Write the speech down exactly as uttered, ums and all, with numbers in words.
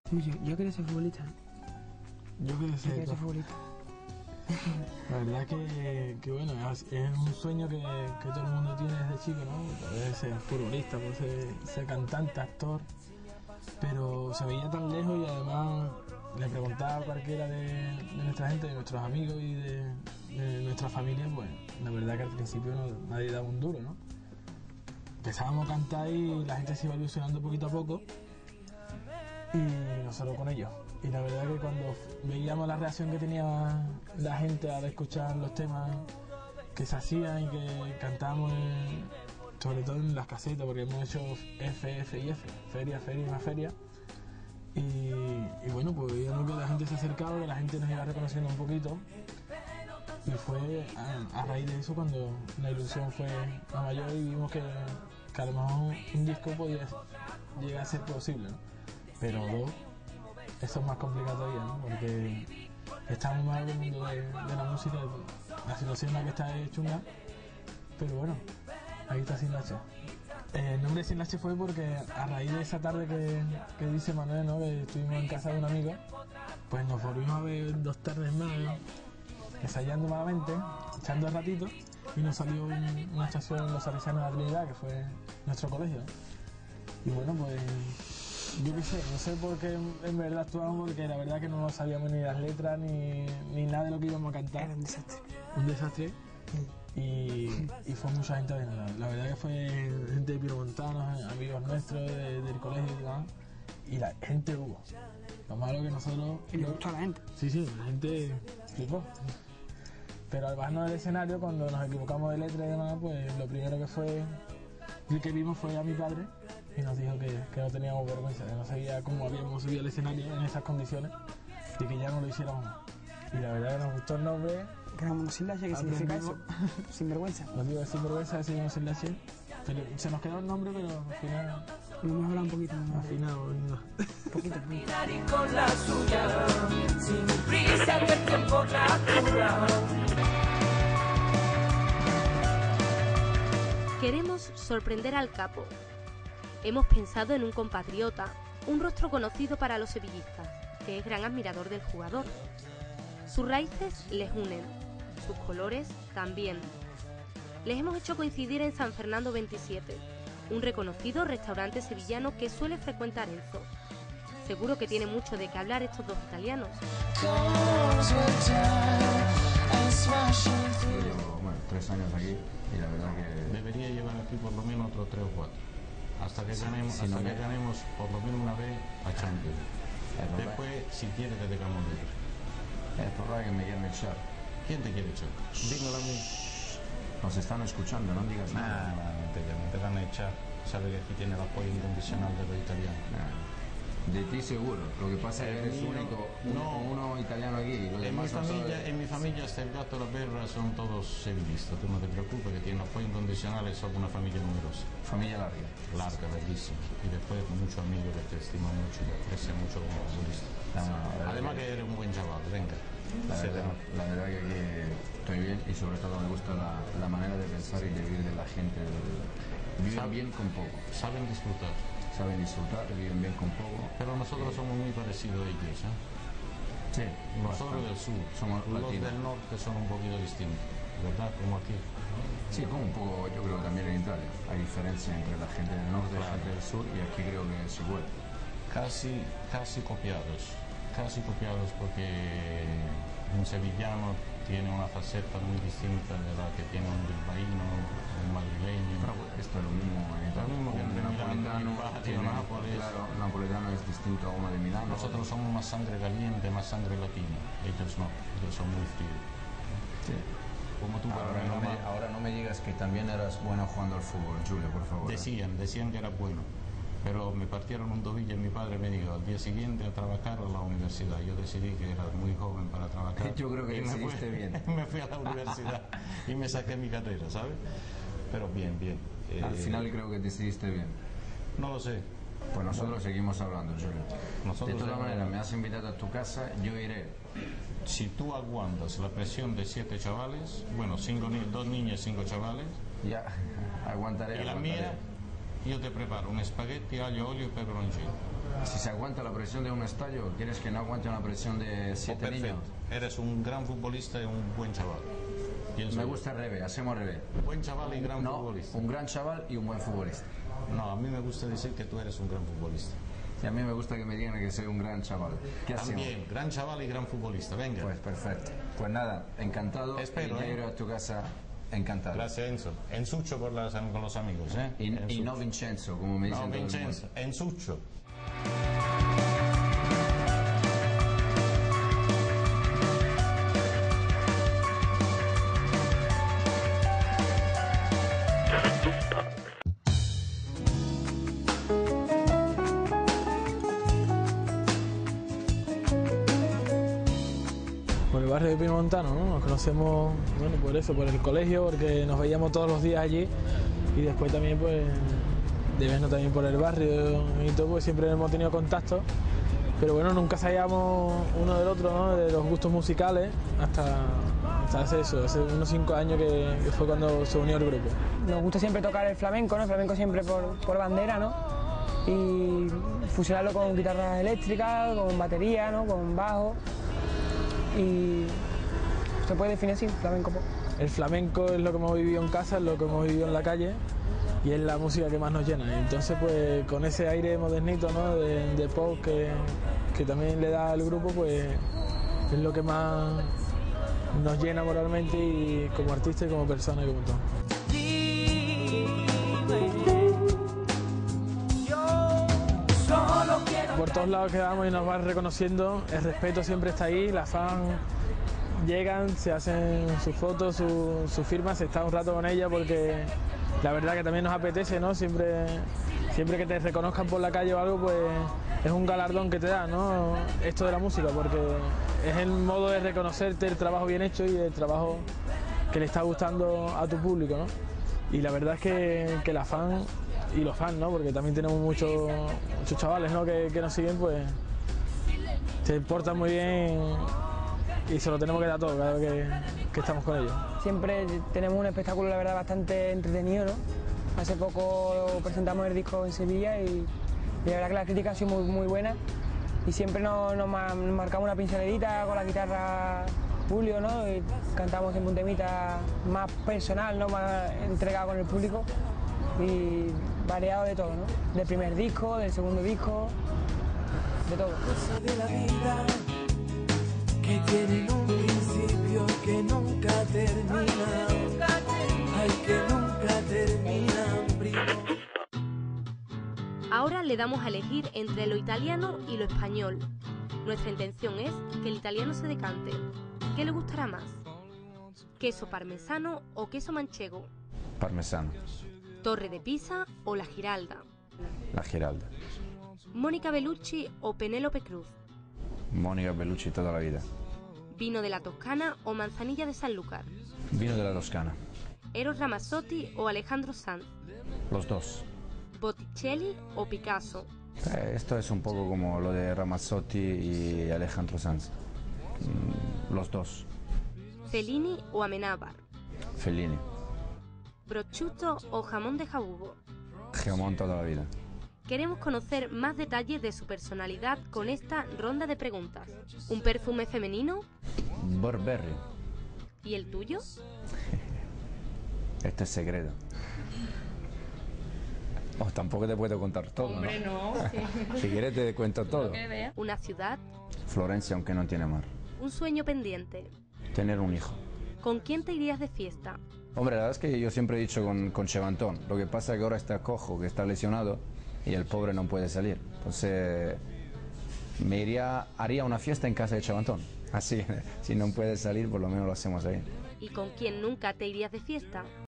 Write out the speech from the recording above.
Yo, yo quería ser futbolista. Yo quería Yo ser, quería ser futbolista. La verdad que, que bueno, es es un sueño que, que todo el mundo tiene desde chico, ¿no? Poder ser futbolista, poder ser, ser cantante, actor, pero se veía tan lejos y además le preguntaba a cualquiera de, de nuestra gente, de nuestros amigos y de, de nuestra familia, pues la verdad que al principio no, nadie daba un duro, ¿no? Empezábamos a cantar y la gente se iba ilusionando poquito a poco y nosotros con ellos. Y la verdad que cuando veíamos la reacción que tenía la gente al escuchar los temas que se hacían y que cantábamos, en, sobre todo en las casetas, porque hemos hecho F, F y F, feria, feria y más feria. Y, y bueno, pues veíamos que la gente se acercaba, que la gente nos iba reconociendo un poquito. Y fue a, a raíz de eso cuando la ilusión fue a mayor y vimos que, que a lo mejor un disco podía llegar a ser posible, ¿no? Pero dos, eso es más complicado todavía, ¿no? Porque estamos mal en el mundo de, de la música, la situación en la que está es chunga, pero bueno, ahí está Sin Lache. Eh, el nombre de Sin Lache fue porque a raíz de esa tarde que, que dice Manuel, ¿no? Que estuvimos en casa de un amigo, pues nos volvimos a ver dos tardes más, ¿no? Ensayando malamente, echando el ratito, y nos salió un, una estación en los Salesianos de la Trinidad, que fue nuestro colegio. Y bueno, pues yo qué sé, no sé por qué en verdad actuamos, porque la verdad que no sabíamos ni las letras ni, ni nada de lo que íbamos a cantar. Era un desastre. Un desastre. Y, y fue mucha gente a vernos. La verdad que fue gente de Piromontanos, amigos nuestros de, del colegio y demás. Y la gente hubo. Lo malo que nosotros... Y le gustó a la gente. Sí, sí, la gente flipó. Pero al bajarnos del escenario, cuando nos equivocamos de letra y demás, pues lo primero que fue que vimos fue a mi padre y nos dijo que, que no teníamos vergüenza, que no sabía cómo habíamos subido al escenario en esas condiciones y que ya no lo hiciéramos más. Y la verdad que nos gustó el nombre. Quedamos Sin Lache, ¿qué significa eso? Sin vergüenza. Nos digo sin vergüenza, decidimos Sin Lache. Pero se nos quedó el nombre, pero al final... Lo hemos hablado un poquito más. Al final, no. Poquito, poquito. Y con la suya, sin prisa que el tiempo natura. Queremos sorprender al capo. Hemos pensado en un compatriota, un rostro conocido para los sevillistas, que es gran admirador del jugador. Sus raíces les unen, sus colores también. Les hemos hecho coincidir en San Fernando veintisiete, un reconocido restaurante sevillano que suele frecuentar Enzo. Seguro que tiene mucho de qué hablar estos dos italianos. Llevo, bueno, tres años aquí y la verdad que... Debería llevar aquí por lo menos otros tres o cuatro. Hasta que ganemos, si hasta no que me... ganemos por lo menos una vez a Champions. El Después, si quieres, te dejamos libre. El problema es que me quieren echar. ¿Quién te quiere echar? Dímelo a mí. Nos están escuchando, no digas nada. Nah, no te, no te van a echar. Sabe que aquí tiene el apoyo incondicional de los italianos. Nah. De ti seguro. Lo que pasa es que eres mío, único, uno, no. uno italiano aquí. Y los En mi, demás son familia, todos- en mi familia, hasta el gato y la perra son todos sevillistas. Tú no te preocupes, que tienen apoyo incondicional y son una familia numerosa. Familia larga. Larga, bellísima. Y después muchos amigos que te estiman mucho y te aprecian mucho como futbolista. No, no, la verdad Además que- que eres un buen chaval, venga. La Se te verdad, nota. la verdad que aquí estoy bien y sobre todo me gusta la, la manera de pensar y de vivir de la gente. Viven Sabe- bien con poco, Saben disfrutar. saben disfrutar, viven bien con poco. Pero nosotros somos muy parecidos a ellos, ¿eh? Sí, Nosotros bastante. del sur, Somos los latinos. del norte son un poquito distintos, ¿verdad? Como aquí. Sí, como un poco, yo creo que también en Italia. Hay diferencia entre la gente del norte y la gente del sur y aquí creo que es igual. Casi, casi copiados, casi copiados porque un sevillano tiene una faceta muy distinta de la que tiene un bilbaíno, un madrileño. Pero bueno, esto es lo mismo en Italia. Lo mismo que Un entre Milán, napolitano, Milán, tiene, Nápoles. claro, un napolitano es distinto a uno de Milán. Nosotros somos más sangre caliente, más sangre latina. Ellos no, ellos son muy fríos. Sí. Como tú, Ahora pero no, me, más. ahora no me digas que también eras bueno jugando al fútbol, Julio, por favor. Decían, decían que era bueno, pero me partieron un tobillo y mi padre me dijo al día siguiente a trabajar a la universidad. Yo decidí que era muy joven para trabajar. Yo creo que y me decidiste fui, bien. me fui a la universidad y me saqué mi carrera, ¿sabes? Pero bien, bien. Al Eh, final creo que decidiste bien. No lo sé. Pues nosotros seguimos hablando, Julio. Nosotros de todas seguimos maneras, hablando. me has invitado a tu casa, yo iré. Si tú aguantas la presión de siete chavales, bueno, cinco ni dos niñas y cinco chavales, Ya, aguantaré, y la aguantaré. mía, Yo te preparo un espagueti, aglio, olio y peperoncino. Si se aguanta la presión de un estadio, ¿quieres que no aguante una presión de Oh, siete perfecto. niños? Eres un gran futbolista y un buen chaval. Pienso Me yo. gusta el revés, hacemos al revés. Buen chaval y gran No, futbolista. un gran chaval y un buen futbolista. No, a mí me gusta decir que tú eres un gran futbolista. Y a mí me gusta que me digan que soy un gran chaval. ¿Qué hacemos? También, gran chaval y gran futbolista. Venga. Pues perfecto. Pues nada, encantado. Espero, y ya ¿eh? iré a tu casa encantado. Gracias, Enzo. Ensucho con, las, con los amigos, ¿eh? Y, y Ensucho. no Vincenzo, como me No, dicen todo el mundo. Vincenzo, Ensucho. Por el barrio de Piemontano, ¿no? Nos conocemos, bueno, por eso, por el colegio, porque nos veíamos todos los días allí y después también, pues, de vernos también por el barrio y todo, pues siempre hemos tenido contacto, pero bueno, nunca sabíamos uno del otro, ¿no? De los gustos musicales hasta, hasta hace eso, hace unos cinco años que, que fue cuando se unió el grupo. Nos gusta siempre tocar el flamenco, ¿no? El flamenco siempre por, por bandera, ¿no? Y fusionarlo con guitarras eléctricas, con batería, ¿no? Con bajo. Y se puede definir así, flamenco pop. El flamenco es lo que hemos vivido en casa, es lo que hemos vivido en la calle y es la música que más nos llena. Y entonces, pues con ese aire modernito, ¿no? de, de pop que, que también le da al grupo, pues es lo que más nos llena moralmente y como artista y como persona y como todo. Por todos lados que vamos y nos van reconociendo, el respeto siempre está ahí, las fans llegan, se hacen sus fotos, sus su firmas, se está un rato con ella porque la verdad que también nos apetece, ¿no? Siempre, siempre que te reconozcan por la calle o algo, pues es un galardón que te da, ¿no? Esto de la música, porque es el modo de reconocerte el trabajo bien hecho y el trabajo que le está gustando a tu público, ¿no? Y la verdad es que, que la fan y los fans, ¿no? Porque también tenemos muchos, muchos chavales, ¿no? que, que nos siguen, pues se portan muy bien y se lo tenemos que dar todo cada vez que, que estamos con ellos. Siempre tenemos un espectáculo, la verdad, bastante entretenido, ¿no? Hace poco presentamos el disco en Sevilla y, y la verdad que la crítica ha sido muy, muy buena y siempre nos, nos, ma- nos marcamos una pinceladita con la guitarra Julio, ¿no? Y cantamos siempre un temita más personal, ¿no? Más entregado con el público y variado de todo, ¿no? Del primer disco, del segundo disco, de todo. Cosas de la vida que tienen un principio que nunca termina. Ay, que nunca terminan, primo. Ahora le damos a elegir entre lo italiano y lo español. Nuestra intención es que el italiano se decante. ¿Qué le gustará más? ¿Queso parmesano o queso manchego? Parmesano, ¿Torre de Pisa o la Giralda? la Giralda. ¿Mónica Bellucci o Penélope Cruz? Mónica Bellucci toda la vida. ¿Vino de la Toscana o manzanilla de Sanlúcar? Vino de la Toscana. ¿Eros Ramazzotti o Alejandro Sanz? Los dos. ¿Botticelli o Picasso? Eh, Esto es un poco como lo de Ramazzotti y Alejandro Sanz. Mm, Los dos. ¿Fellini o Amenábar? Fellini. ¿Prosciutto o jamón de jabugo? Geomón toda la vida. Queremos conocer más detalles de su personalidad con esta ronda de preguntas. ¿Un perfume femenino? Burberry. ¿Y el tuyo? Este es secreto. Oh, tampoco te puedo contar todo, Hombre, ¿no? no. Si quieres te cuento todo. ¿Una ciudad? Florencia, aunque no tiene mar. ¿Un sueño pendiente? Tener un hijo. ¿Con quién te irías de fiesta? Hombre, la verdad es que yo siempre he dicho con, con Chevantón. Lo que pasa es que ahora está cojo, que está lesionado y el pobre no puede salir. Entonces me iría, haría una fiesta en casa de Chevantón. Así, si no puede salir, por lo menos lo hacemos ahí. ¿Y con quién nunca te irías de fiesta?